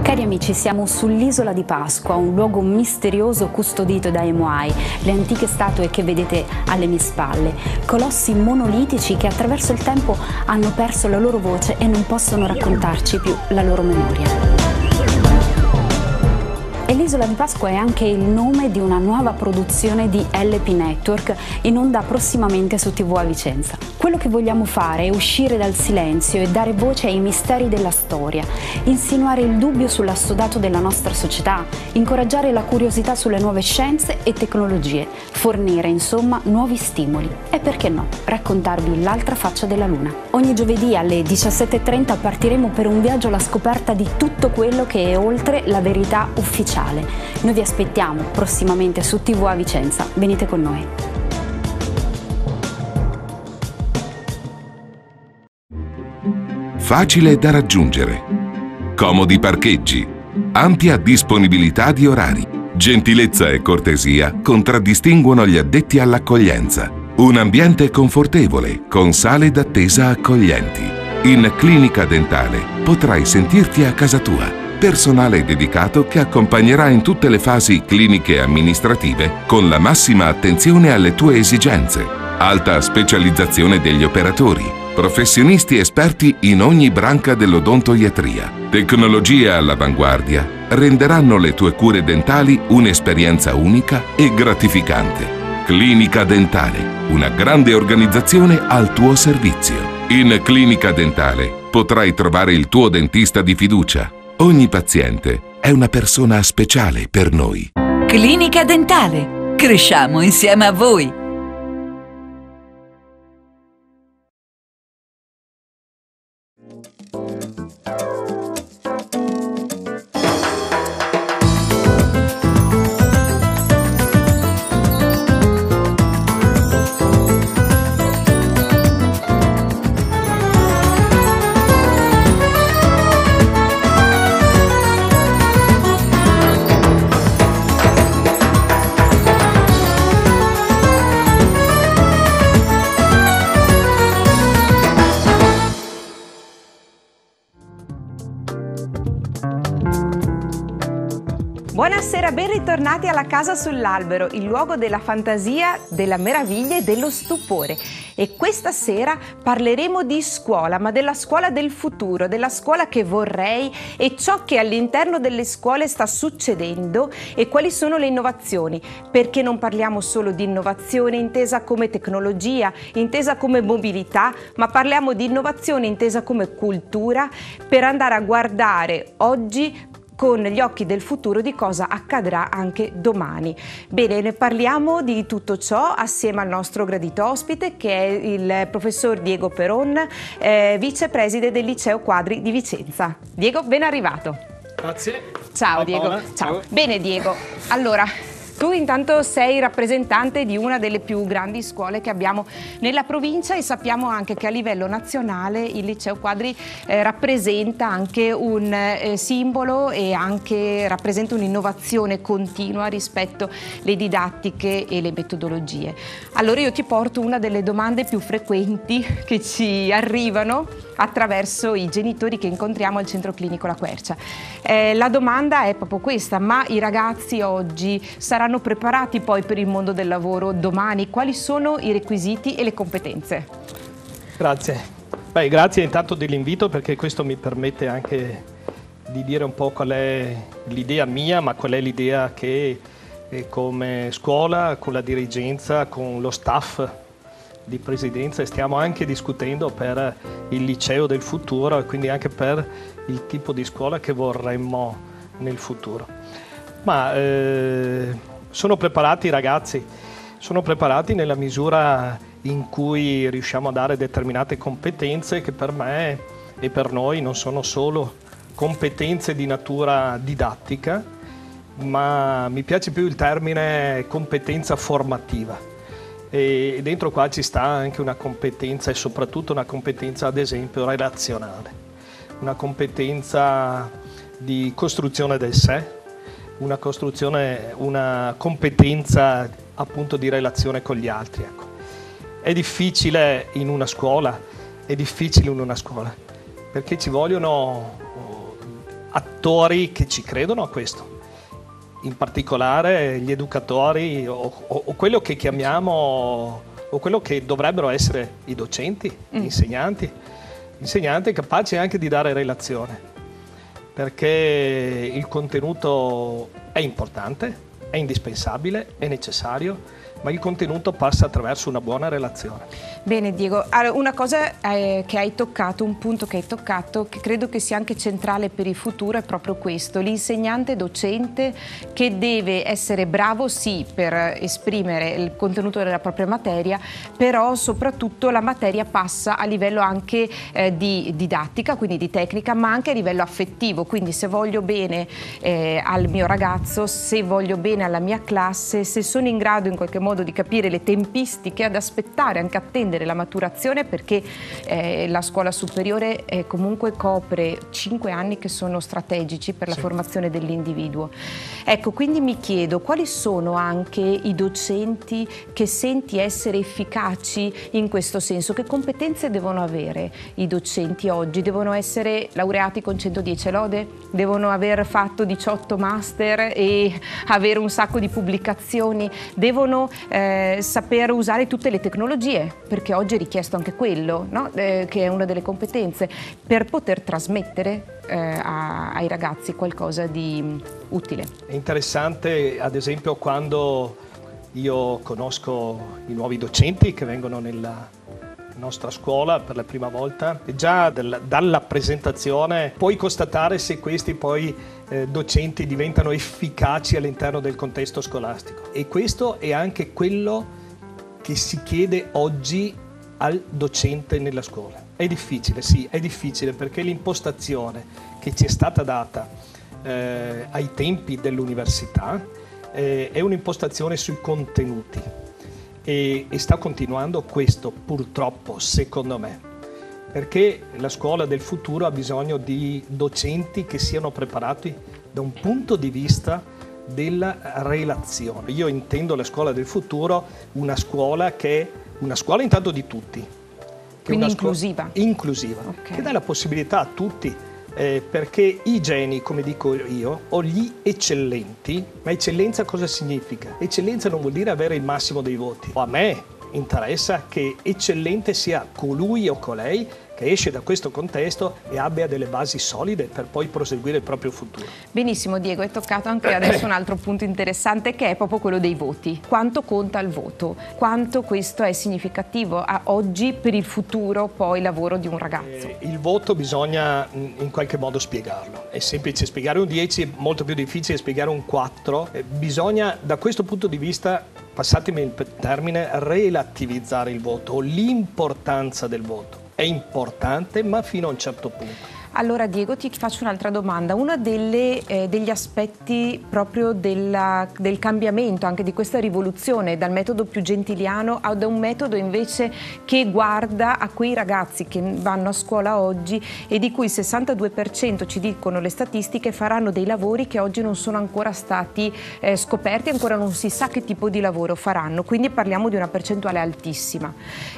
Cari amici, siamo sull'isola di Pasqua, un luogo misterioso custodito dai Moai, le antiche statue che vedete alle mie spalle, colossi monolitici che attraverso il tempo hanno perso la loro voce e non possono raccontarci più la loro memoria. E l'isola di Pasqua è anche il nome di una nuova produzione di LP Network in onda prossimamente su TV a Vicenza. Quello che vogliamo fare è uscire dal silenzio e dare voce ai misteri della storia, insinuare il dubbio sull'assodato della nostra società, incoraggiare la curiosità sulle nuove scienze e tecnologie, fornire insomma nuovi stimoli e perché no, raccontarvi l'altra faccia della Luna. Ogni giovedì alle 17:30 partiremo per un viaggio alla scoperta di tutto quello che è oltre la verità ufficiale. Noi vi aspettiamo prossimamente su TV a Vicenza. Venite con noi. Facile da raggiungere, comodi parcheggi, ampia disponibilità di orari, gentilezza e cortesia contraddistinguono gli addetti all'accoglienza, un ambiente confortevole con sale d'attesa accoglienti. In Clinica Dentale potrai sentirti a casa tua, personale dedicato che accompagnerà in tutte le fasi cliniche e amministrative con la massima attenzione alle tue esigenze, alta specializzazione degli operatori, professionisti esperti in ogni branca dell'odontoiatria. Tecnologie all'avanguardia renderanno le tue cure dentali un'esperienza unica e gratificante. Clinica Dentale, una grande organizzazione al tuo servizio. In Clinica Dentale potrai trovare il tuo dentista di fiducia. Ogni paziente è una persona speciale per noi. Clinica Dentale. Cresciamo insieme a voi. Buonasera, ben ritornati alla Casa sull'Albero, il luogo della fantasia, della meraviglia e dello stupore. E questa sera parleremo di scuola, ma della scuola del futuro, della scuola che vorrei e ciò che all'interno delle scuole sta succedendo e quali sono le innovazioni. Perché non parliamo solo di innovazione intesa come tecnologia, intesa come mobilità, ma parliamo di innovazione intesa come cultura per andare a guardare oggi con gli occhi del futuro di cosa accadrà anche domani. Bene, ne parliamo di tutto ciò assieme al nostro gradito ospite che è il professor Diego Peron, vicepreside del Liceo Quadri di Vicenza. Diego, ben arrivato. Grazie. Ciao Diego. Ciao. Bene Diego, allora tu intanto sei rappresentante di una delle più grandi scuole che abbiamo nella provincia e sappiamo anche che a livello nazionale il Liceo Quadri rappresenta anche un simbolo e anche rappresenta un'innovazione continua rispetto alle didattiche e le metodologie. Allora io ti porto una delle domande più frequenti che ci arrivano attraverso i genitori che incontriamo al centro clinico La Quercia. La domanda è proprio questa: ma i ragazzi oggi saranno preparati poi per il mondo del lavoro domani? Quali sono i requisiti e le competenze? Grazie. Beh, grazie intanto dell'invito, perché questo mi permette anche di dire un po' qual è l'idea mia, ma qual è l'idea che come scuola, con la dirigenza, con lo staff di presidenza stiamo anche discutendo per il liceo del futuro e quindi anche per il tipo di scuola che vorremmo nel futuro. Ma sono preparati i ragazzi, sono preparati nella misura in cui riusciamo a dare determinate competenze che per me e per noi non sono solo competenze di natura didattica, ma mi piace più il termine competenza formativa. E dentro qua ci sta anche una competenza e soprattutto una competenza ad esempio relazionale, una competenza di costruzione del sé, una competenza appunto di relazione con gli altri. Ecco. È difficile in una scuola perché ci vogliono attori che ci credono a questo. In particolare gli educatori o quello che chiamiamo, o quello che dovrebbero essere i docenti, gli insegnanti capaci anche di dare relazione, perché il contenuto è importante, è indispensabile, è necessario, ma il contenuto passa attraverso una buona relazione. Bene Diego, allora, una cosa che hai toccato, un punto che hai toccato, che credo che sia anche centrale per il futuro, è proprio questo: l'insegnante docente che deve essere bravo sì per esprimere il contenuto della propria materia, però soprattutto la materia passa a livello anche di didattica, quindi di tecnica, ma anche a livello affettivo. Quindi se voglio bene al mio ragazzo, se voglio bene alla mia classe, se sono in grado in qualche modo di capire le tempistiche, ad aspettare, anche attendere la maturazione, perché la scuola superiore comunque copre 5 anni che sono strategici per la formazione dell'individuo. Ecco, quindi mi chiedo quali sono anche i docenti che senti essere efficaci in questo senso, che competenze devono avere i docenti oggi? Devono essere laureati con 110 lode? Devono aver fatto 18 master e avere un sacco di pubblicazioni? Devono saper usare tutte le tecnologie, perché oggi è richiesto anche quello, no? Che è una delle competenze, per poter trasmettere ai ragazzi qualcosa di utile. È interessante, ad esempio, quando io conosco i nuovi docenti che vengono nella nostra scuola per la prima volta, e già dalla presentazione puoi constatare se questi poi docenti diventano efficaci all'interno del contesto scolastico. E questo è anche quello che si chiede oggi al docente nella scuola. È difficile, sì, è difficile, perché l'impostazione che ci è stata data ai tempi dell'università è un'impostazione sui contenuti, e sta continuando questo, purtroppo, secondo me, perché la scuola del futuro ha bisogno di docenti che siano preparati da un punto di vista della relazione. Io intendo la scuola del futuro una scuola che è una scuola intanto di tutti. Quindi inclusiva. Inclusiva, okay. Che dà la possibilità a tutti, perché i geni, come dico io, o gli eccellenti, ma eccellenza cosa significa? Eccellenza non vuol dire avere il massimo dei voti. A me interessa che eccellente sia colui o colei che esce da questo contesto e abbia delle basi solide per poi proseguire il proprio futuro. Benissimo Diego, hai toccato anche adesso un altro punto interessante, che è proprio quello dei voti. Quanto conta il voto? Quanto questo è significativo a oggi per il futuro poi lavoro di un ragazzo? Il voto bisogna in qualche modo spiegarlo. È semplice spiegare un 10, è molto più difficile spiegare un 4. Bisogna, da questo punto di vista, passatemi il termine, relativizzare il voto, l'importanza del voto. È importante, ma fino a un certo punto. Allora Diego, ti faccio un'altra domanda. Uno degli aspetti proprio del cambiamento, anche di questa rivoluzione, dal metodo più gentiliano ad un metodo invece che guarda a quei ragazzi che vanno a scuola oggi e di cui il 62%, ci dicono le statistiche, faranno dei lavori che oggi non sono ancora stati scoperti, ancora non si sa che tipo di lavoro faranno, quindi parliamo di una percentuale altissima.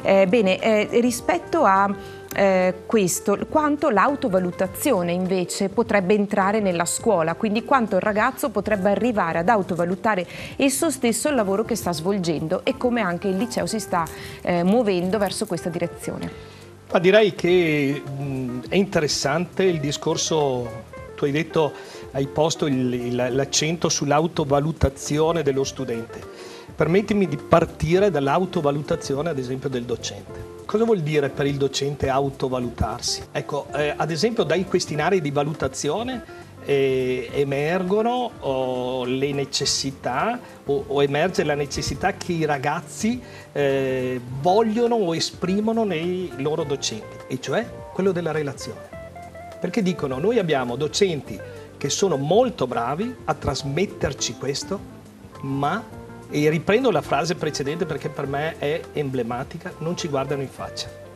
Rispetto a questo, quanto l'autovalutazione invece potrebbe entrare nella scuola, quindi quanto il ragazzo potrebbe arrivare ad autovalutare esso stesso il lavoro che sta svolgendo e come anche il liceo si sta muovendo verso questa direzione. Ma direi che è interessante il discorso, tu hai detto, hai posto l'accento sull'autovalutazione dello studente. Permettimi di partire dall'autovalutazione, ad esempio, del docente. Cosa vuol dire per il docente autovalutarsi? Ecco, ad esempio dai questionari di valutazione emergono le necessità o emerge la necessità che i ragazzi vogliono o esprimono nei loro docenti, e cioè quello della relazione. Perché dicono, noi abbiamo docenti che sono molto bravi a trasmetterci questo, ma, e riprendo la frase precedente perché per me è emblematica, non ci guardano in faccia.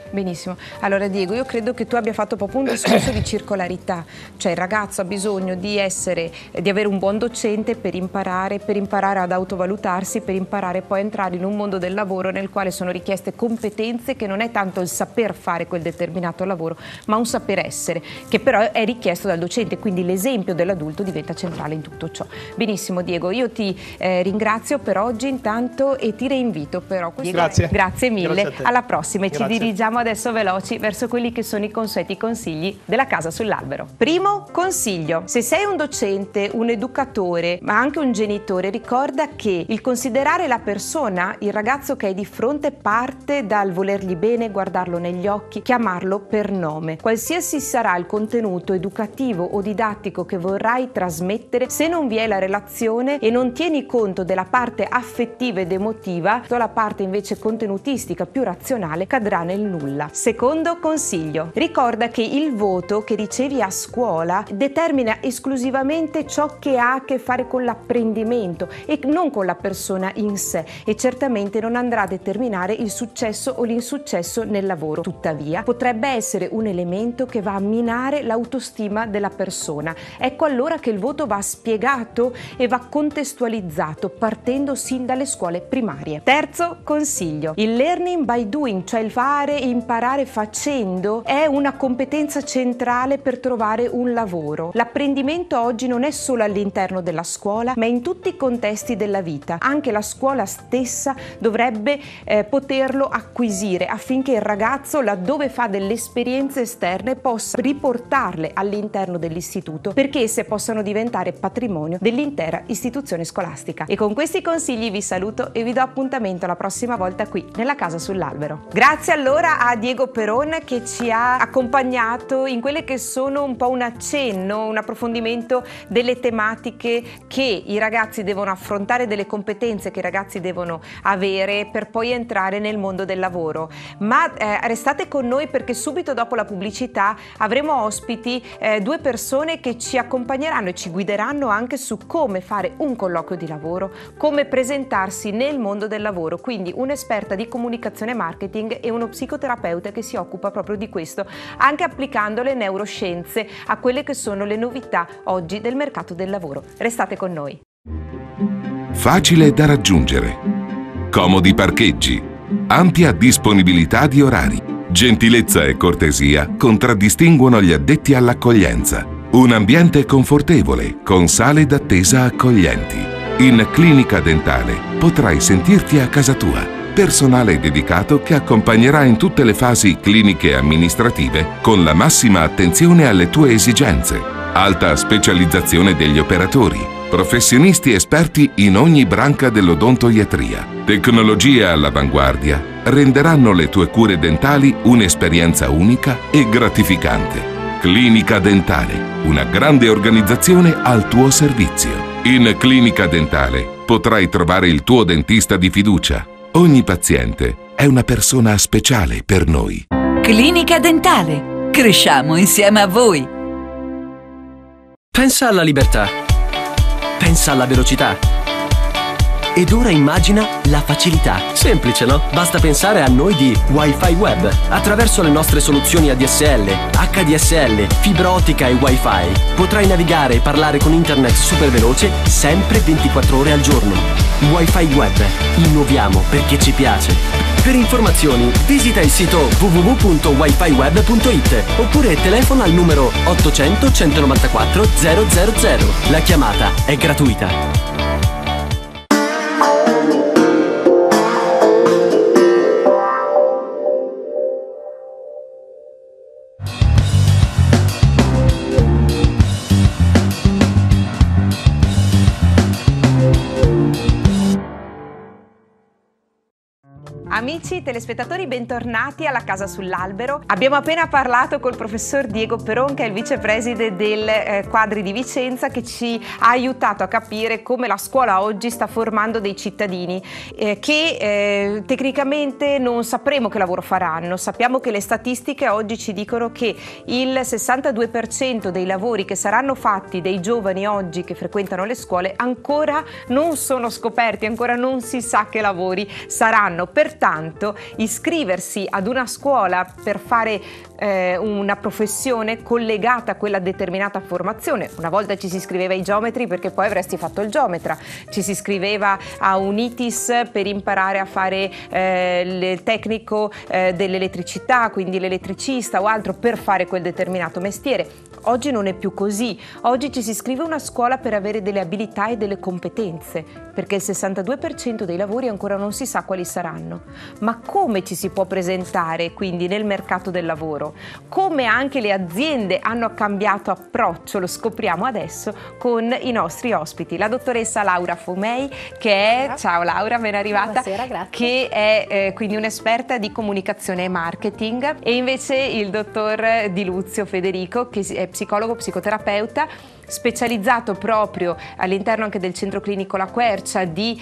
Benissimo. Allora Diego, io credo che tu abbia fatto proprio un discorso di circolarità, cioè il ragazzo ha bisogno di avere un buon docente per imparare ad autovalutarsi, per imparare poi a entrare in un mondo del lavoro nel quale sono richieste competenze che non è tanto il saper fare quel determinato lavoro, ma un saper essere, che però è richiesto dal docente, quindi l'esempio dell'adulto diventa centrale in tutto ciò. Benissimo Diego, io ti ringrazio per oggi intanto e ti reinvito però. Grazie mille, alla prossima e ci dirigiamo adesso veloci verso quelli che sono i consueti consigli della Casa sull'Albero. Primo consiglio: se sei un docente, un educatore, ma anche un genitore, ricorda che il considerare la persona, il ragazzo che hai di fronte, parte dal volergli bene, guardarlo negli occhi, chiamarlo per nome. Qualsiasi sarà il contenuto educativo o didattico che vorrai trasmettere, se non vi è la relazione e non tieni conto della parte affettiva ed emotiva, la parte invece contenutistica più razionale cadrà nel nulla. Secondo consiglio: ricorda che il voto che ricevi a scuola determina esclusivamente ciò che ha a che fare con l'apprendimento e non con la persona in sé, e certamente non andrà a determinare il successo o l'insuccesso nel lavoro. Tuttavia potrebbe essere un elemento che va a minare l'autostima della persona. Ecco allora che il voto va spiegato e va contestualizzato partendo sin dalle scuole primarie. Terzo consiglio: il learning by doing, cioè il fare e imparare facendo, è una competenza centrale per trovare un lavoro. L'apprendimento oggi non è solo all'interno della scuola, ma in tutti i contesti della vita. Anche la scuola stessa dovrebbe poterlo acquisire, affinché il ragazzo, laddove fa delle esperienze esterne, possa riportarle all'interno dell'istituto, perché esse possano diventare patrimonio dell'intera istituzione scolastica. E con questi consigli vi saluto e vi do appuntamento la prossima volta qui nella Casa sull'Albero. Grazie allora a Diego Peron, che ci ha accompagnato in quelle che sono un po' un accenno, un approfondimento delle tematiche che i ragazzi devono affrontare, delle competenze che i ragazzi devono avere per poi entrare nel mondo del lavoro. Ma restate con noi, perché subito dopo la pubblicità avremo ospiti due persone che ci accompagneranno e ci guideranno anche su come fare un colloquio di lavoro, come presentarsi nel mondo del lavoro, quindi un'esperta di comunicazione e marketing e uno psicoterapeuta che si occupa proprio di questo, anche applicando le neuroscienze a quelle che sono le novità oggi del mercato del lavoro. Restate con noi. Facile da raggiungere, comodi parcheggi, ampia disponibilità di orari, gentilezza e cortesia contraddistinguono gli addetti all'accoglienza, un ambiente confortevole con sale d'attesa accoglienti. In Clinica Dentale potrai sentirti a casa tua. Personale dedicato che accompagnerà in tutte le fasi cliniche e amministrative con la massima attenzione alle tue esigenze. Alta specializzazione degli operatori, professionisti esperti in ogni branca dell'odontoiatria. Tecnologie all'avanguardia renderanno le tue cure dentali un'esperienza unica e gratificante. Clinica Dentale, una grande organizzazione al tuo servizio. In Clinica Dentale potrai trovare il tuo dentista di fiducia. Ogni paziente è una persona speciale per noi. Clinica Dentale. Cresciamo insieme a voi. Pensa alla libertà. Pensa alla velocità. Ed ora immagina la facilità. Semplice, no? Basta pensare a noi di Wi-Fi Web. Attraverso le nostre soluzioni ADSL, HDSL, fibra ottica e Wi-Fi potrai navigare e parlare con internet super veloce sempre 24 ore al giorno. Wi-Fi Web. Innoviamo perché ci piace. Per informazioni visita il sito www.wifiweb.it oppure telefona al numero 800 194 000. La chiamata è gratuita. Amici telespettatori, bentornati alla Casa sull'Albero. Abbiamo appena parlato col professor Diego Peron, che è il vicepreside del Quadri di Vicenza, che ci ha aiutato a capire come la scuola oggi sta formando dei cittadini che tecnicamente non sapremo che lavoro faranno. Sappiamo che le statistiche oggi ci dicono che il 62% dei lavori che saranno fatti dai giovani oggi che frequentano le scuole ancora non sono scoperti, ancora non si sa che lavori saranno. Pertanto tanto iscriversi ad una scuola per fare una professione collegata a quella determinata formazione. Una volta ci si iscriveva ai geometri perché poi avresti fatto il geometra, ci si iscriveva a un ITIS per imparare a fare il tecnico dell'elettricità, quindi l'elettricista o altro per fare quel determinato mestiere. Oggi non è più così, oggi ci si iscrive a una scuola per avere delle abilità e delle competenze, perché il 62% dei lavori ancora non si sa quali saranno. Ma come ci si può presentare quindi nel mercato del lavoro? Come anche le aziende hanno cambiato approccio, lo scopriamo adesso con i nostri ospiti. La dottoressa Laura Fumei, che è, ciao Laura, ben arrivata, buonasera, grazie, che è quindi un'esperta di comunicazione e marketing, e invece il dottor Di Luzio Federico, che è psicologo, psicoterapeuta, specializzato proprio all'interno anche del centro clinico La Quercia di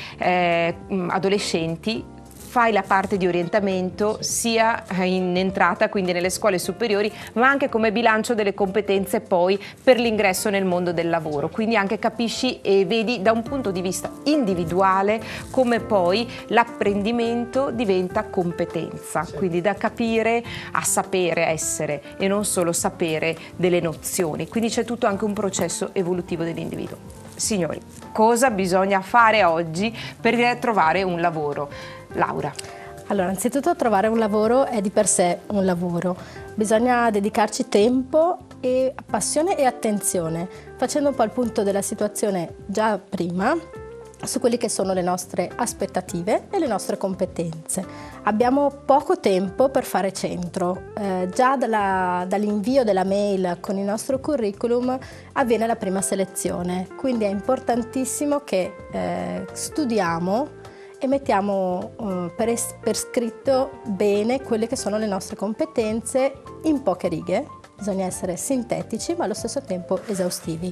adolescenti. Fai la parte di orientamento sia in entrata, quindi nelle scuole superiori, ma anche come bilancio delle competenze poi per l'ingresso nel mondo del lavoro. Quindi anche capisci e vedi da un punto di vista individuale come poi l'apprendimento diventa competenza, quindi da capire a sapere essere e non solo sapere delle nozioni. Quindi c'è tutto anche un processo evolutivo dell'individuo. Signori, cosa bisogna fare oggi per trovare un lavoro? Laura. Allora, anzitutto trovare un lavoro è di per sé un lavoro. Bisogna dedicarci tempo e passione e attenzione, facendo un po' il punto della situazione già prima su quelle che sono le nostre aspettative e le nostre competenze. Abbiamo poco tempo per fare centro, già dall'invio della mail con il nostro curriculum avviene la prima selezione, quindi è importantissimo che studiamo e mettiamo per scritto bene quelle che sono le nostre competenze in poche righe. Bisogna essere sintetici ma allo stesso tempo esaustivi.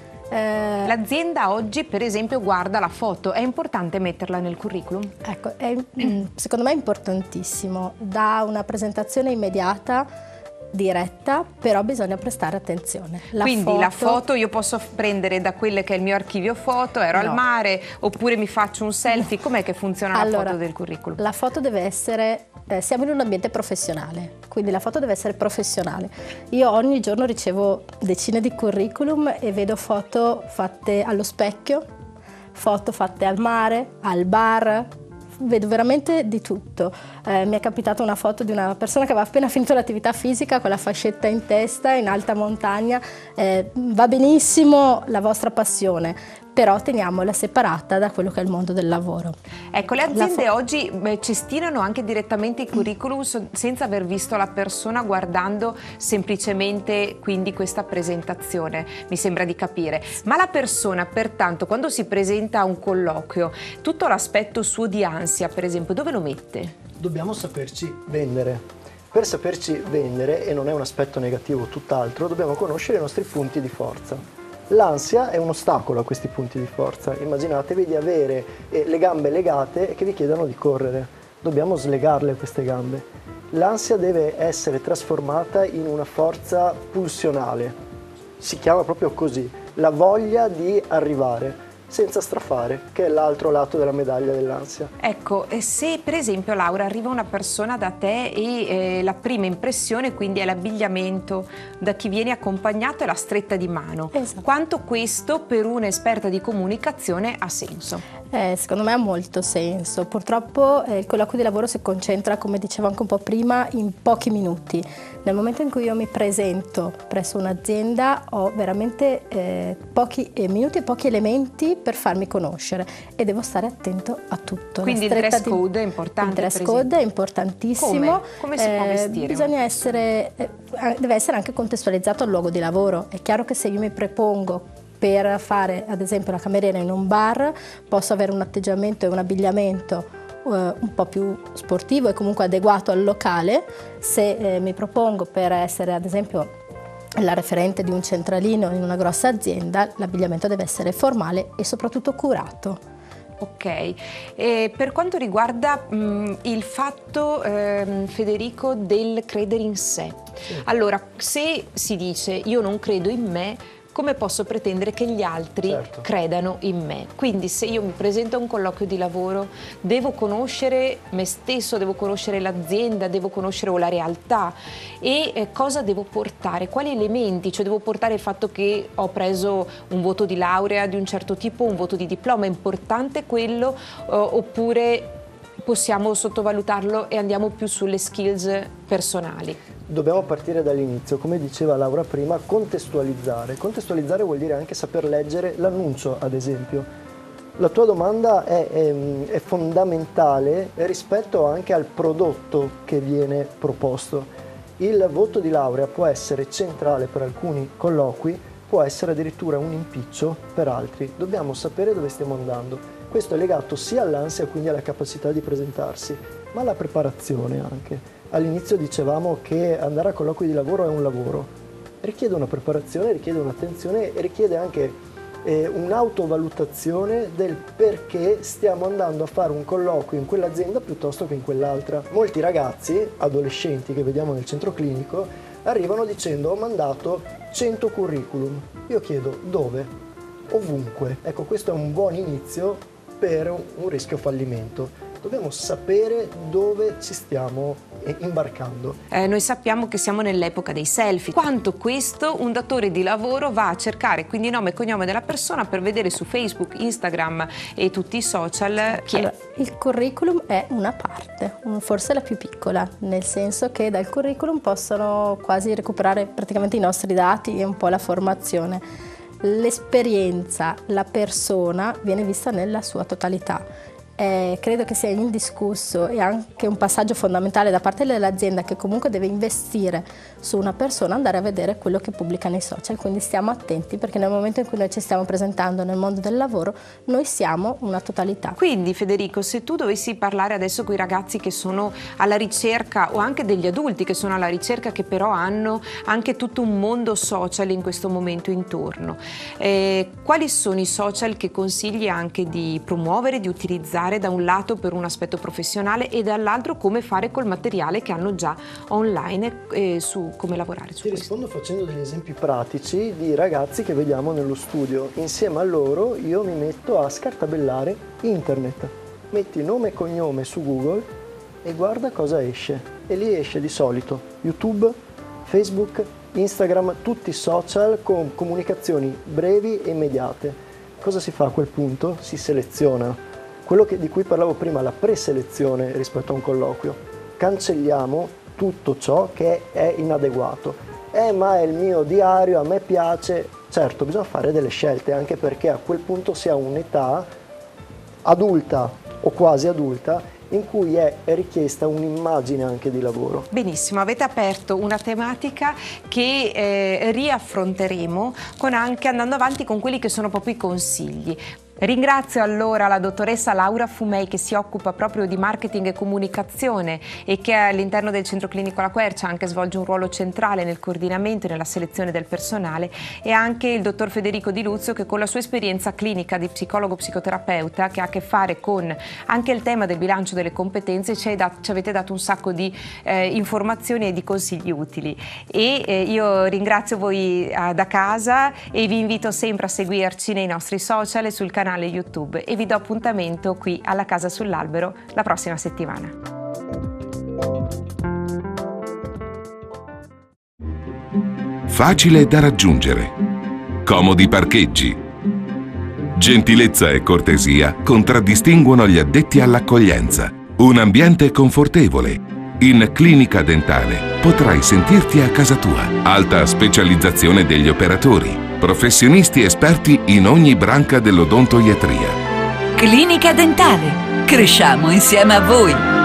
L'azienda oggi per esempio guarda la foto, è importante metterla nel curriculum? Ecco, secondo me è importantissimo, dà una presentazione immediata, diretta, però bisogna prestare attenzione. Quindi la foto io posso prendere da quelle che è il mio archivio foto, ero al mare, oppure mi faccio un selfie, com'è che funziona la foto del curriculum? La foto deve essere, siamo in un ambiente professionale, quindi la foto deve essere professionale. Io ogni giorno ricevo decine di curriculum e vedo foto fatte allo specchio, foto fatte al mare, al bar, vedo veramente di tutto. Mi è capitata una foto di una persona che aveva appena finito l'attività fisica con la fascetta in testa in alta montagna. Va benissimo la vostra passione, però teniamola separata da quello che è il mondo del lavoro. Ecco, le aziende oggi cestinano anche direttamente i curriculum senza aver visto la persona, guardando semplicemente quindi questa presentazione, mi sembra di capire. Ma la persona, pertanto, quando si presenta a un colloquio, tutto l'aspetto suo di ansia, per esempio, dove lo mette? Dobbiamo saperci vendere. Per saperci vendere, e non è un aspetto negativo, tutt'altro, dobbiamo conoscere i nostri punti di forza. L'ansia è un ostacolo a questi punti di forza. Immaginatevi di avere le gambe legate e che vi chiedano di correre. Dobbiamo slegarle queste gambe. L'ansia deve essere trasformata in una forza pulsionale. Si chiama proprio così, la voglia di arrivare, senza strafare, che è l'altro lato della medaglia dell'ansia. Ecco, se per esempio Laura arriva una persona da te e la prima impressione quindi è l'abbigliamento, da chi viene accompagnato è la stretta di mano. Esatto. Quanto questo per un'esperta di comunicazione ha senso? Secondo me ha molto senso. Purtroppo il colloquio di lavoro si concentra, come dicevo anche un po' prima, in pochi minuti. Nel momento in cui io mi presento presso un'azienda ho veramente pochi minuti e pochi elementi per farmi conoscere e devo stare attento a tutto. Quindi il dress code è importante? Il dress code è importantissimo. Come si può vestire? Bisogna essere, deve essere anche contestualizzato al luogo di lavoro. È chiaro che se io mi prepongo per fare ad esempio la cameriera in un bar, posso avere un atteggiamento e un abbigliamento un po' più sportivo e comunque adeguato al locale. Se mi propongo per essere ad esempio la referente di un centralino in una grossa azienda, l'abbigliamento deve essere formale e soprattutto curato. Ok, e per quanto riguarda il fatto, Federico, del credere in sé, allora se si dice io non credo in me, come posso pretendere che gli altri credano in me? Quindi se io mi presento a un colloquio di lavoro, devo conoscere me stesso, devo conoscere l'azienda, devo conoscere la realtà e cosa devo portare, quali elementi, cioè devo portare il fatto che ho preso un voto di laurea di un certo tipo, un voto di diploma, è importante quello oppure possiamo sottovalutarlo e andiamo più sulle skills personali? Dobbiamo partire dall'inizio, come diceva Laura prima, contestualizzare. Contestualizzare vuol dire anche saper leggere l'annuncio, ad esempio. La tua domanda è fondamentale rispetto anche al prodotto che viene proposto. Il voto di laurea può essere centrale per alcuni colloqui, può essere addirittura un impiccio per altri. Dobbiamo sapere dove stiamo andando. Questo è legato sia all'ansia, quindi alla capacità di presentarsi, ma alla preparazione anche. All'inizio dicevamo che andare a colloqui di lavoro è un lavoro. Richiede una preparazione, richiede un'attenzione e richiede anche un'autovalutazione del perché stiamo andando a fare un colloquio in quell'azienda piuttosto che in quell'altra. Molti ragazzi, adolescenti che vediamo nel centro clinico, arrivano dicendo: ho mandato 100 curriculum. Io chiedo: dove? Ovunque. Ecco, questo è un buon inizio per un rischio fallimento. Dobbiamo sapere dove ci stiamo imbarcando. Noi sappiamo che siamo nell'epoca dei selfie. Quanto questo un datore di lavoro va a cercare, quindi nome e cognome della persona, per vedere su Facebook, Instagram e tutti i social chi è. Il curriculum è una parte, forse la più piccola, nel senso che dal curriculum possono quasi recuperare praticamente i nostri dati e un po' la formazione. L'esperienza, la persona viene vista nella sua totalità. Credo che sia indiscusso e anche un passaggio fondamentale da parte dell'azienda, che comunque deve investire su una persona, andare a vedere quello che pubblica nei social. Quindi stiamo attenti, perché nel momento in cui noi ci stiamo presentando nel mondo del lavoro, noi siamo una totalità. Quindi Federico, se tu dovessi parlare adesso con i ragazzi che sono alla ricerca, o anche degli adulti che sono alla ricerca, che però hanno anche tutto un mondo social in questo momento intorno, quali sono i social che consigli anche di promuovere, di utilizzare da un lato per un aspetto professionale e dall'altro come fare col materiale che hanno già online su come lavorare su questo? Rispondo facendo degli esempi pratici di ragazzi che vediamo nello studio. Insieme a loro io mi metto a scartabellare internet. Metti nome e cognome su Google e guarda cosa esce. E lì esce di solito YouTube, Facebook, Instagram, tutti social con comunicazioni brevi e immediate. Cosa si fa a quel punto? Si seleziona. Quello di cui parlavo prima, la preselezione rispetto a un colloquio. Cancelliamo tutto ciò che è inadeguato. Ma è il mio diario, a me piace. Certo, bisogna fare delle scelte, anche perché a quel punto si ha un'età adulta o quasi adulta in cui è richiesta un'immagine anche di lavoro. Benissimo, avete aperto una tematica che riaffronteremo andando avanti con quelli che sono proprio i consigli. Ringrazio allora la dottoressa Laura Fumei, che si occupa proprio di marketing e comunicazione e che all'interno del Centro Clinico La Quercia anche svolge un ruolo centrale nel coordinamento e nella selezione del personale, e anche il dottor Federico Di Luzio, che con la sua esperienza clinica di psicologo psicoterapeuta, che ha a che fare con anche il tema del bilancio delle competenze, ci avete dato un sacco di informazioni e di consigli utili. E io ringrazio voi da casa e vi invito sempre a seguirci nei nostri social e sul canale YouTube, e vi do appuntamento qui alla Casa sull'Albero la prossima settimana. Facile da raggiungere. Comodi parcheggi. Gentilezza e cortesia contraddistinguono gli addetti all'accoglienza. Un ambiente confortevole. In Clinica Dentale potrai sentirti a casa tua. Alta specializzazione degli operatori. Professionisti esperti in ogni branca dell'odontoiatria. Clinica Dentale. Cresciamo insieme a voi.